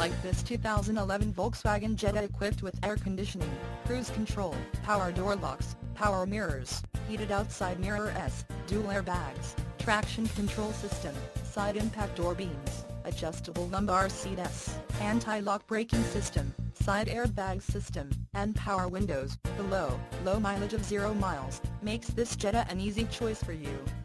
like this 2011 Volkswagen Jetta equipped with air conditioning, cruise control, power door locks, power mirrors, heated outside mirrors, dual airbags, traction control system, side impact door beams, adjustable lumbar seats, anti-lock braking system, side airbag system, and power windows. The low mileage of 0 miles makes this Jetta an easy choice for you.